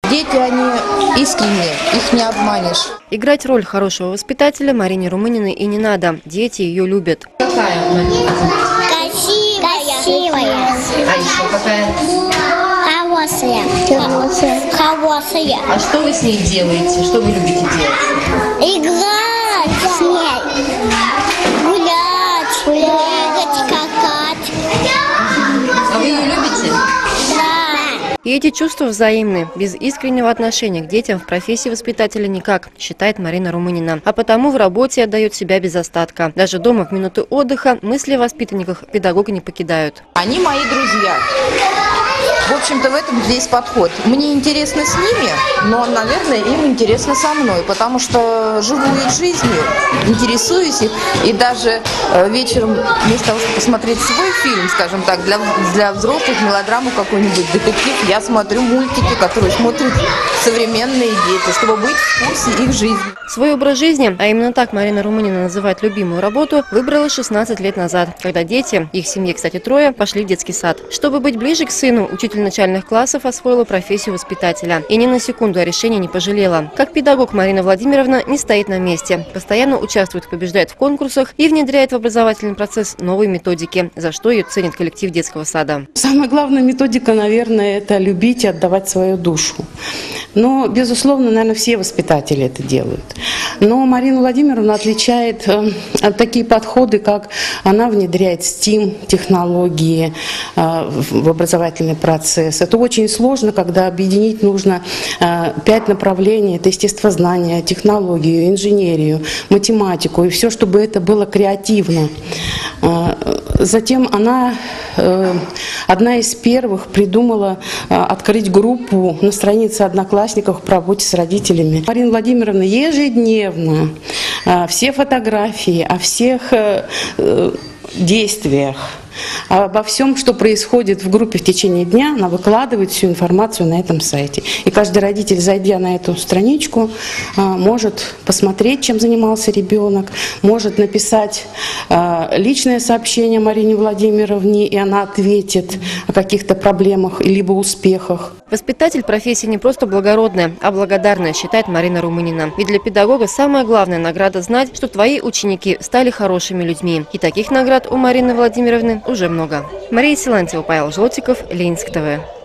Дети, они искренние, их не обманешь. Играть роль хорошего воспитателя Марине Румыниной и не надо. Дети ее любят. Какая Марина? Красивая. А еще какая? Хорошая. А что вы с ней делаете? Что вы любите делать? Играть с ней. Гулять. Бегать, скакать. А вы ее любите? Да. И эти чувства взаимны. Без искреннего отношения к детям в профессии воспитателя никак, считает Марина Румынина. А потому в работе отдает себя без остатка. Даже дома в минуты отдыха мысли о воспитанниках педагога не покидают. Они мои друзья. В общем-то, в этом весь подход. Мне интересно с ними, но, наверное, им интересно со мной, потому что живу их жизнью, интересуюсь их. И даже вечером, вместо того, чтобы посмотреть свой фильм, скажем так, для взрослых, мелодраму какой-нибудь, детектив, я смотрю мультики, которые смотрят современные дети, чтобы быть в курсе их жизни. Свой образ жизни, а именно так Марина Румынина называет любимую работу, выбрала 16 лет назад, когда дети, их семье, кстати, трое, пошли в детский сад. Чтобы быть ближе к сыну, учитель начальных классов освоила профессию воспитателя. И ни на секунду о решении не пожалела. Как педагог Марина Владимировна не стоит на месте. Постоянно участвует, побеждает в конкурсах и внедряет в образовательный процесс новые методики, за что ее ценит коллектив детского сада. Самая главная методика, наверное, это любить и отдавать свою душу. Но, безусловно, наверное, все воспитатели это делают. Но Марина Владимировна отличает такие подходы, как она внедряет STEAM, технологии в образовательный процесс. Это очень сложно, когда объединить нужно 5 направлений. Это естествознание, технологию, инженерию, математику и все, чтобы это было креативно. Затем она одна из первых придумала открыть группу на странице одноклассников по работе с родителями. Марина Владимировна ежедневно все фотографии о всех действиях, обо всем, что происходит в группе в течение дня, она выкладывает всю информацию на этом сайте. И каждый родитель, зайдя на эту страничку, может посмотреть, чем занимался ребенок, может написать личное сообщение Марине Владимировне, и она ответит о каких-то проблемах либо успехах. Воспитатель профессии не просто благородная, а благодарная, считает Марина Румынина. Ведь для педагога самая главная награда знать, что твои ученики стали хорошими людьми. И таких наград у Марины Владимировны уже много. Мария Силантьева, Павел Желтиков, Ленинск ТВ.